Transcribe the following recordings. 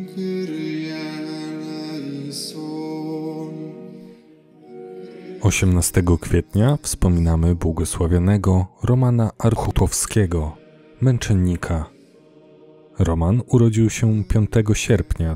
Osiemnastego kwietnia wspominamy błogosławionego Romana Archutowskiego, męczennika. Roman urodził się 5 sierpnia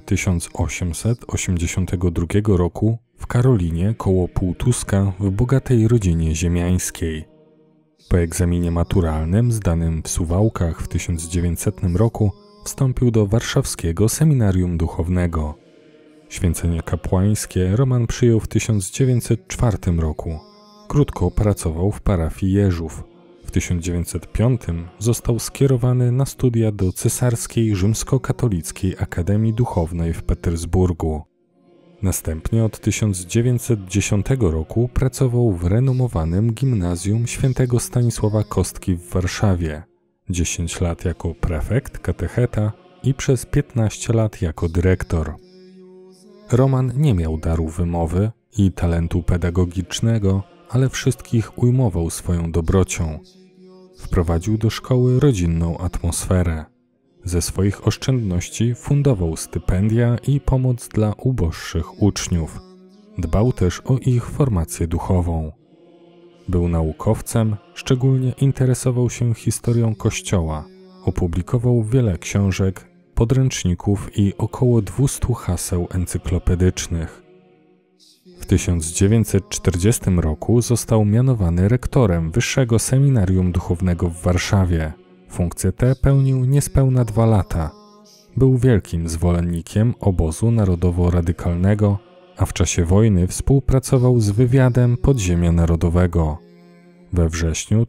1882 roku w Karolinie koło Półtuska w bogatej rodzinie ziemiańskiej. Po egzaminie maturalnym zdanym w Suwałkach w 1900 roku wstąpił do warszawskiego seminarium duchownego. Święcenie kapłańskie Roman przyjął w 1904 roku. Krótko pracował w parafii Jeżów. W 1905 został skierowany na studia do Cesarskiej Rzymskokatolickiej Akademii Duchownej w Petersburgu. Następnie od 1910 roku pracował w renomowanym gimnazjum świętego Stanisława Kostki w Warszawie. 10 lat jako prefekt, katecheta i przez 15 lat jako dyrektor. Roman nie miał daru wymowy i talentu pedagogicznego, ale wszystkich ujmował swoją dobrocią. Wprowadził do szkoły rodzinną atmosferę. Ze swoich oszczędności fundował stypendia i pomoc dla uboższych uczniów. Dbał też o ich formację duchową. Był naukowcem, szczególnie interesował się historią Kościoła. Opublikował wiele książek, podręczników i około 200 haseł encyklopedycznych. W 1940 roku został mianowany rektorem Wyższego Seminarium Duchownego w Warszawie. Funkcję tę pełnił niespełna 2 lata. Był wielkim zwolennikiem obozu narodowo-radykalnego, a w czasie wojny współpracował z wywiadem Podziemia Narodowego. We wrześniu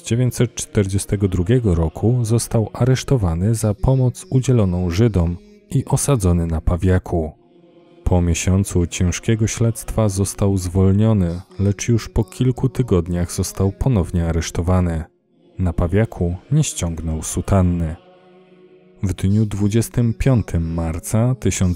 1942 roku został aresztowany za pomoc udzieloną Żydom i osadzony na Pawiaku. Po miesiącu ciężkiego śledztwa został zwolniony, lecz już po kilku tygodniach został ponownie aresztowany. Na Pawiaku nie ściągnął sutanny. W dniu 25 marca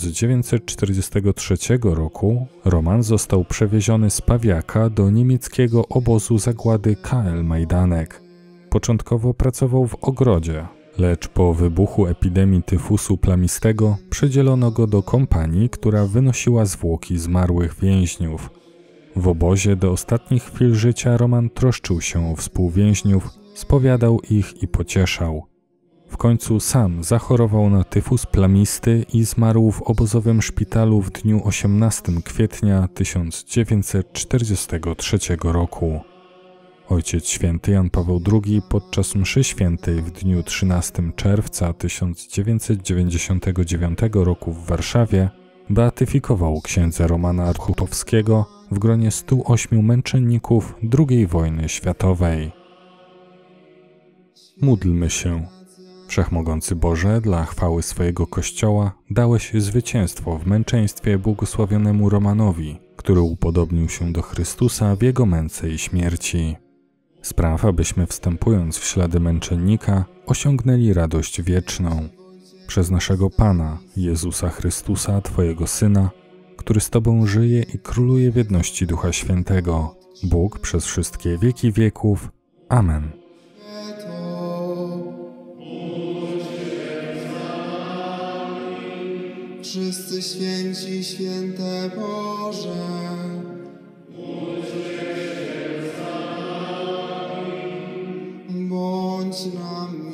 1943 roku Roman został przewieziony z Pawiaka do niemieckiego obozu zagłady KL Majdanek. Początkowo pracował w ogrodzie, lecz po wybuchu epidemii tyfusu plamistego przedzielono go do kompanii, która wynosiła zwłoki zmarłych więźniów. W obozie do ostatnich chwil życia Roman troszczył się o współwięźniów, spowiadał ich i pocieszał. W końcu sam zachorował na tyfus plamisty i zmarł w obozowym szpitalu w dniu 18 kwietnia 1943 roku. Ojciec święty Jan Paweł II podczas mszy świętej w dniu 13 czerwca 1999 roku w Warszawie beatyfikował księdza Romana Archutowskiego w gronie 108 męczenników II wojny światowej. Módlmy się. Wszechmogący Boże, dla chwały swojego Kościoła dałeś zwycięstwo w męczeństwie błogosławionemu Romanowi, który upodobnił się do Chrystusa w Jego męce i śmierci. Spraw, abyśmy wstępując w ślady męczennika, osiągnęli radość wieczną. Przez naszego Pana, Jezusa Chrystusa, Twojego Syna, który z Tobą żyje i króluje w jedności Ducha Świętego, Bóg przez wszystkie wieki wieków. Amen. Wszyscy święci, święte Boże, bądź nami.